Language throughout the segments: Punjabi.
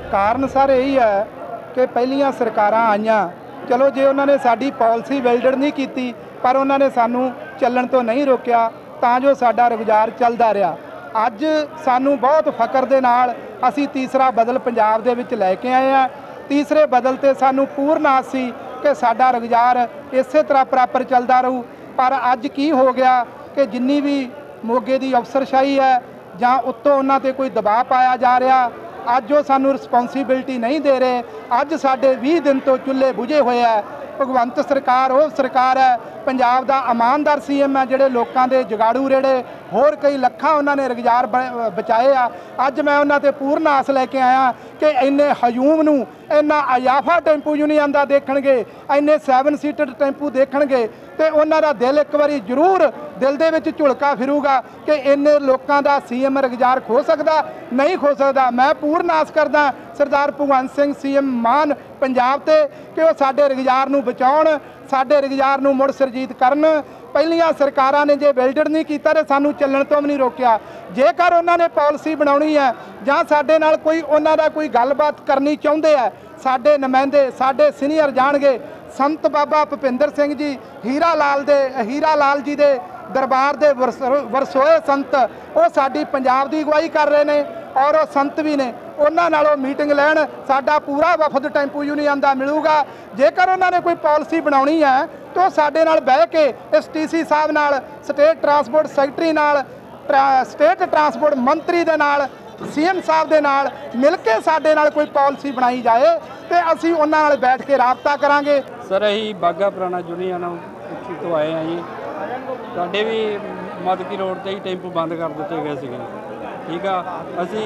ਕਾਰਨ ਸਰ ਇਹੀ ਹੈ ਕਿ ਪਹਿਲੀਆਂ ਸਰਕਾਰਾਂ ਆਈਆਂ, ਚਲੋ ਜੇ ਉਹਨਾਂ ਨੇ ਸਾਡੀ ਪਾਲਿਸੀ ਵੈਲਿਡੇਟ ਨਹੀਂ ਕੀਤੀ ਪਰ ਉਹਨਾਂ ਨੇ ਸਾਨੂੰ ਚੱਲਣ ਤੋਂ ਨਹੀਂ ਰੋਕਿਆ ਤਾਂ ਜੋ ਸਾਡਾ ਰੁਜ਼ਗਾਰ ਚੱਲਦਾ ਰਿਹਾ। ਅੱਜ ਸਾਨੂੰ ਬਹੁਤ ਫਖਰ ਦੇ ਨਾਲ ਅਸੀਂ ਤੀਸਰਾ ਬਦਲ ਪੰਜਾਬ ਦੇ ਵਿੱਚ ਲੈ ਕੇ ਆਏ ਹਾਂ। ਤੀਸਰੇ ਬਦਲ ਤੇ ਸਾਨੂੰ ਪੂਰਨ ਆਸ ਸੀ ਕਿ ਸਾਡਾ ਰੁਜ਼ਗਾਰ ਇਸੇ ਤਰ੍ਹਾਂ ਪ੍ਰੋਪਰ ਚੱਲਦਾ ਰਹੂ, ਪਰ ਅੱਜ ਕੀ ਹੋ ਗਿਆ ਕਿ ਜਿੰਨੀ ਵੀ ਮੋਗੇ ਦੀ ਅਫਸਰਸ਼ਾਹੀ ਹੈ ਜਾਂ ਉੱਤੋਂ ਉਹਨਾਂ ਤੇ ਕੋਈ ਦਬਾਅ ਪਾਇਆ ਜਾ ਰਿਹਾ, ਅੱਜ ਉਹ ਸਾਨੂੰ ਰਿਸਪੌਂਸੀਬਿਲਟੀ ਨਹੀਂ ਦੇ ਰਹੇ। ਅੱਜ ਸਾਡੇ 20 ਦਿਨ ਤੋਂ ਚੁੱਲ੍ਹੇ ਬੁਝੇ ਹੋਏ ਹੈ। ਭਗਵੰਤ ਸਰਕਾਰ ਉਹ ਸਰਕਾਰ ਹੈ, ਪੰਜਾਬ ਦਾ ਇਮਾਨਦਾਰ ਸੀਐਮ ਹੈ ਜਿਹੜੇ ਲੋਕਾਂ ਦੇ ਜਗਾੜੂ ਰੇੜੇ ਹੋਰ ਕਈ ਲੱਖਾਂ ਉਹਨਾਂ ਨੇ ਰੁਜ਼ਗਾਰ ਬਚਾਏ ਆ। ਅੱਜ ਮੈਂ ਉਹਨਾਂ ਤੇ ਪੂਰਨ ਆਸ ਲੈ ਕੇ ਆਇਆ ਕਿ ਇੰਨੇ ਹਯੂਮ ਨੂੰ ਇੰਨਾ ਅਯਾਫਾ ਟੈਂਪੂ ਯੂਨੀਅਨ ਦਾ ਦੇਖਣਗੇ, ਇੰਨੇ 7 ਸੀਟਰ ਟੈਂਪੂ ਦੇਖਣਗੇ ਤੇ ਉਹਨਾਂ ਦਾ ਦਿਲ ਇੱਕ ਵਾਰੀ ਜ਼ਰੂਰ ਦਿਲ ਦੇ ਵਿੱਚ ਝੁਲਕਾ ਫਿਰੂਗਾ ਕਿ ਇੰਨੇ ਲੋਕਾਂ ਦਾ ਸੀਐਮ ਰੁਜ਼ਗਾਰ ਖੋ ਸਕਦਾ, ਨਹੀਂ ਖੋ ਸਕਦਾ। ਮੈਂ ਪੂਰਨ ਆਸ ਕਰਦਾ ਸਰਦਾਰ ਭਗਵੰਤ ਸਿੰਘ ਸੀਐਮ ਮਾਨ ਪੰਜਾਬ ਤੇ ਕਿ ਉਹ ਸਾਡੇ ਰੁਜ਼ਗਾਰ ਨੂੰ ਬਚਾਉਣ, ਸਾਡੇ ਰੁਜ਼ਗਾਰ ਨੂੰ ਮੁੜ ਸੁਰਜੀਤ ਕਰਨ। ਪਹਿਲੀਆਂ ਸਰਕਾਰਾਂ ਨੇ ਜੇ ਵੈਲਿਡੇਟ ਨਹੀਂ ਕੀਤਾ ਤੇ ਸਾਨੂੰ ਚੱਲਣ ਤੋਂ ਵੀ ਨਹੀਂ ਰੋਕਿਆ। ਜੇਕਰ ਉਹਨਾਂ ਨੇ ਪਾਲਿਸੀ ਬਣਾਉਣੀ ਹੈ ਜਾਂ ਸਾਡੇ ਨਾਲ ਕੋਈ ਉਹਨਾਂ ਦਾ ਕੋਈ ਗੱਲਬਾਤ ਕਰਨੀ ਚਾਹੁੰਦੇ ਆ, ਸਾਡੇ ਨੁਮਾਇੰਦੇ ਸਾਡੇ ਸੀਨੀਅਰ ਜਾਣਗੇ। ਸੰਤ ਬਾਬਾ ਭੁਪਿੰਦਰ ਸਿੰਘ ਜੀ ਹੀਰਾ ਲਾਲ ਜੀ ਦੇ ਦਰਬਾਰ ਦੇ ਵਰਸੋਏ ਸੰਤ, ਉਹ ਸਾਡੀ ਪੰਜਾਬ ਦੀ ਅਗਵਾਈ ਕਰ ਰਹੇ ਨੇ ਔਰ ਉਹ ਸੰਤ ਵੀ ਨੇ। ਉਹਨਾਂ ਨਾਲੋਂ ਮੀਟਿੰਗ ਲੈਣ, ਸਾਡਾ ਪੂਰਾ ਵਫਦ ਟੈਂਪੂ ਯੂਨੀਅਨ ਦਾ ਮਿਲੂਗਾ। ਜੇਕਰ ਉਹਨਾਂ ਨੇ ਕੋਈ ਪਾਲਿਸੀ ਬਣਾਉਣੀ ਹੈ ਤਾਂ ਸਾਡੇ ਨਾਲ ਬਹਿ ਕੇ ਇਸ TC ਸਾਹਿਬ ਨਾਲ, ਸਟੇਟ ਟਰਾਂਸਪੋਰਟ ਸੈਕਟਰੀ ਨਾਲ, ਸਟੇਟ ਟਰਾਂਸਪੋਰਟ ਮੰਤਰੀ ਦੇ ਨਾਲ, CM ਸਾਹਿਬ ਦੇ ਨਾਲ ਮਿਲ ਕੇ ਸਾਡੇ ਨਾਲ ਕੋਈ ਪਾਲਿਸੀ ਬਣਾਈ ਜਾਏ ਤੇ ਅਸੀਂ ਉਹਨਾਂ ਨਾਲ ਬੈਠ ਕੇ ਰਾਬਤਾ ਕਰਾਂਗੇ। ਸਰ ਅਸੀਂ ਬਾਘਾ ਪੁਰਾਣਾ ਯੂਨੀਅਨ ਉੱਥੇ ਤੋਂ ਆਏ ਹਾਂ ਜੀ। ਸਾਡੇ ਵੀ ਮਦਕੀ ਰੋਡ 'ਤੇ ਹੀ ਟੈਂਪੂ ਬੰਦ ਕਰ ਦਿੱਤੇ ਗਏ ਸੀਗੇ, ਠੀਕ ਆ। ਅਸੀਂ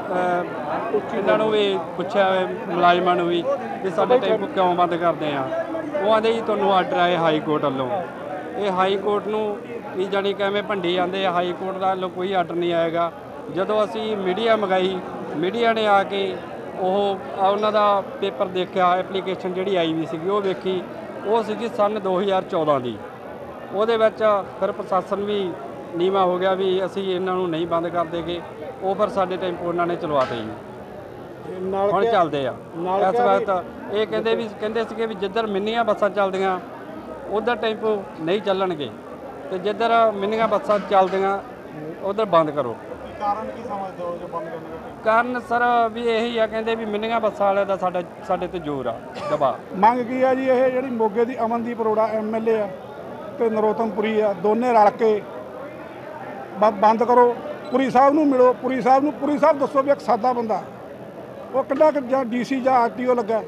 ਇਹਨਾਂ ਨੂੰ ਵੀ ਪੁੱਛਿਆ, ਮੁਲਾਜ਼ਮਾਂ ਨੂੰ ਵੀ ਸਾਡੇ ਟੈਂਪੂ ਕਿਉਂ ਬੰਦ ਕਰਦੇ ਆ। ਉਹ ਆਂਦੇ ਜੀ ਤੁਹਾਨੂੰ ਆਰਡਰ ਆਏ ਹਾਈ ਕੋਰਟ ਵੱਲੋਂ। ਇਹ ਹਾਈ ਕੋਰਟ ਨੂੰ ਵੀ ਜਾਣੀ ਕਿਵੇਂ ਭੰਡੀ ਜਾਂਦੇ ਆ, ਹਾਈ ਕੋਰਟ ਦਾ ਵੱਲੋਂ ਕੋਈ ਆਰਡਰ ਨਹੀਂ ਆਏਗਾ। ਜਦੋਂ ਅਸੀਂ ਮੀਡੀਆ ਮੰਗਾਈ, ਮੀਡੀਆ ਨੇ ਆ ਕੇ ਉਹਨਾਂ ਦਾ ਪੇਪਰ ਦੇਖਿਆ, ਐਪਲੀਕੇਸ਼ਨ ਜਿਹੜੀ ਆਈ ਵੀ ਸੀਗੀ ਉਹ ਵੇਖੀ, ਉਹ ਸੀਗੀ ਸਨ 2014 ਦੀ। ਉਹਦੇ ਵਿੱਚ ਫਿਰ ਪ੍ਰਸ਼ਾਸਨ ਵੀ ਨੀਵਾਂ ਹੋ ਗਿਆ ਵੀ ਅਸੀਂ ਇਹਨਾਂ ਨੂੰ ਨਹੀਂ ਬੰਦ ਕਰ ਦੇਗੇ। ਉਹ ਫਿਰ ਸਾਡੇ ਟੈਂਪੂ ਉਹਨਾਂ ਨੇ ਚਲਵਾਤੇ ਜੀ, ਹੁਣ ਚੱਲਦੇ ਆ ਇਸ ਵਕਤ। ਇਹ ਕਹਿੰਦੇ ਸੀਗੇ ਵੀ ਜਿੱਧਰ ਮਿੰਨੀਆਂ ਬੱਸਾਂ ਚੱਲਦੀਆਂ ਉੱਧਰ ਟੈਂਪੂ ਨਹੀਂ ਚੱਲਣਗੇ ਤੇ ਜਿੱਧਰ ਮਿੰਨੀਆਂ ਬੱਸਾਂ ਚੱਲਦੀਆਂ ਉੱਧਰ ਬੰਦ ਕਰੋ। ਕਾਰਨ ਕੀ ਸਮਝਦੇ ਹੋ ਜੋ ਬੰਦ ਕਰਨ ਦਾ? ਕਾਰਨ ਸਰ ਵੀ ਇਹੀ ਆ, ਕਹਿੰਦੇ ਵੀ ਮਿੰਨੀਆਂ ਬੱਸਾਂ ਵਾਲਿਆਂ ਦਾ ਸਾਡੇ ਤੇ ਜ਼ੋਰ ਆ, ਦਬਾਅ। ਮੰਗ ਕੀ ਆ ਜੀ? ਇਹ ਜਿਹੜੀ ਮੋਗੇ ਦੀ ਅਮਨਦੀਪ ਅਰੋੜਾ MLA ਆ ਤੇ ਨਰੋਤਮ ਪੁਰੀ ਆ, ਦੋਨੇ ਰਲ ਕੇ ਬੰਦ ਕਰੋ। ਪੁਰੀ ਸਾਹਿਬ ਨੂੰ ਮਿਲੋ, ਪੁਰੀ ਸਾਹਿਬ ਦੱਸੋ ਵੀ ਇੱਕ ਸਾਦਾ ਬੰਦਾ ਉਹ ਕਿੰਨਾ ਕੁ ਜਾਂ DC ਜਾਂ RTO ਲੱਗਾ,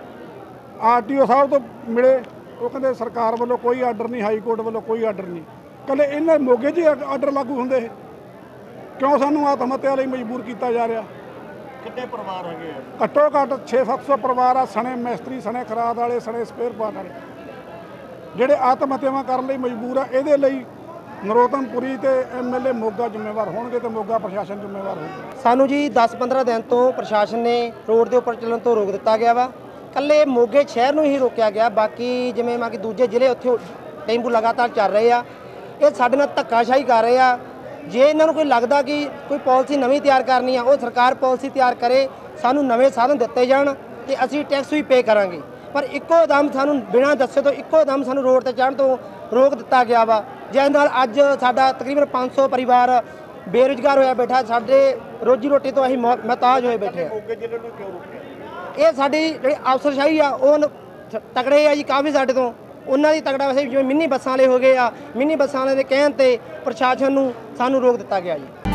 RTO ਸਾਹਿਬ ਤੋਂ ਮਿਲੇ। ਉਹ ਕਹਿੰਦੇ ਸਰਕਾਰ ਵੱਲੋਂ ਕੋਈ ਆਰਡਰ ਨਹੀਂ, ਹਾਈ ਕੋਰਟ ਵੱਲੋਂ ਕੋਈ ਆਰਡਰ ਨਹੀਂ। ਕੱਲੇ ਇਹਨਾਂ ਮੋਗੇ 'ਚ ਆਰਡਰ ਲਾਗੂ ਹੁੰਦੇ, ਕਿਉਂ ਸਾਨੂੰ ਆਤਮ ਹੱਤਿਆ ਲਈ ਮਜਬੂਰ ਕੀਤਾ ਜਾ ਰਿਹਾ? ਕਿੰਨੇ ਪਰਿਵਾਰ ਹੈਗੇ ਆ? ਘੱਟੋ ਘੱਟ 600-700 ਪਰਿਵਾਰ ਆ, ਸਣੇ ਮਿਸਤਰੀ, ਸਣੇ ਖਰਾਦ ਵਾਲੇ, ਸਣੇ ਸਪੇਅਰ ਪਾਰਟ ਵਾਲੇ, ਜਿਹੜੇ ਆਤਮ ਹੱਤਿਆਵਾਂ ਕਰਨ ਲਈ ਮਜਬੂਰ ਆ। ਇਹਦੇ ਲਈ ਨਰੋਤਮ ਪੁਰੀ ਤੇ MLA ਮੋਗਾ ਜ਼ਿੰਮੇਵਾਰ ਹੋਣਗੇ ਤੇ ਮੋਗਾ ਪ੍ਰਸ਼ਾਸਨ ਜ਼ਿੰਮੇਵਾਰ ਹੋਊਗਾ। ਸਾਨੂੰ ਜੀ 10-15 ਦਿਨ ਤੋਂ ਪ੍ਰਸ਼ਾਸਨ ਨੇ ਰੋਡ ਦੇ ਉੱਪਰ ਚੱਲਣ ਤੋਂ ਰੋਕ ਦਿੱਤਾ ਗਿਆ ਵਾ। ਕੱਲੇ ਮੋਗੇ ਸ਼ਹਿਰ ਨੂੰ ਹੀ ਰੋਕਿਆ ਗਿਆ, ਬਾਕੀ ਜਿਵੇਂ ਕਿ ਦੂਜੇ ਜ਼ਿਲ੍ਹੇ ਉੱਥੇ ਟੈਂਪੂ ਲਗਾਤਾਰ ਚੱਲ ਰਹੇ ਆ। ਇਹ ਸਾਡੇ ਨਾਲ ਧੱਕਾਸ਼ਾਹੀ ਕਰ ਰਹੇ ਆ। ਜੇ ਇਹਨਾਂ ਨੂੰ ਕੋਈ ਲੱਗਦਾ ਕਿ ਕੋਈ ਪਾਲਿਸੀ ਨਵੀਂ ਤਿਆਰ ਕਰਨੀ ਆ, ਉਹ ਸਰਕਾਰ ਪਾਲਿਸੀ ਤਿਆਰ ਕਰੇ, ਸਾਨੂੰ ਨਵੇਂ ਸਾਧਨ ਦਿੱਤੇ ਜਾਣ ਤੇ ਅਸੀਂ ਟੈਕਸ ਵੀ ਪੇ ਕਰਾਂਗੇ। ਪਰ ਇੱਕੋ ਦਮ ਸਾਨੂੰ ਬਿਨਾਂ ਦੱਸੇ ਤੋਂ ਇੱਕੋ ਦਮ ਸਾਨੂੰ ਰੋਡ ਤੇ ਚੜ੍ਹਨ ਤੋਂ ਰੋਕ ਦਿੱਤਾ ਗਿਆ ਵਾ, ਜਿਸ ਨਾਲ ਅੱਜ ਸਾਡਾ ਤਕਰੀਬਨ 500 ਪਰਿਵਾਰ ਬੇਰੁਜ਼ਗਾਰ ਹੋਇਆ ਬੈਠਾ। ਸਾਡੇ ਰੋਜੀ ਰੋਟੀ ਤੋਂ ਅਸੀਂ ਮਹਤਾਜ ਹੋਏ ਬੈਠੇ ਆ। ਇਹ ਸਾਡੀ ਜਿਹੜੀ ਅਫਸਰਸ਼ਾਹੀ ਆ ਉਹ ਤਕੜੇ ਆ ਜੀ ਕਾਫੀ ਸਾਡੇ ਤੋਂ। ਉਹਨਾਂ ਦੀ ਤਕੜਾ ਵੈਸੇ ਜਿਵੇਂ ਮਿੰਨੀ ਬੱਸਾਂ ਵਾਲੇ ਹੋ ਗਏ ਆ, ਮਿੰਨੀ ਬੱਸਾਂ ਵਾਲੇ ਦੇ ਕਹਿਣ ਤੇ ਪ੍ਰਸ਼ਾਸਨ ਨੂੰ ਸਾਨੂੰ ਰੋਕ ਦਿੱਤਾ ਗਿਆ ਜੀ।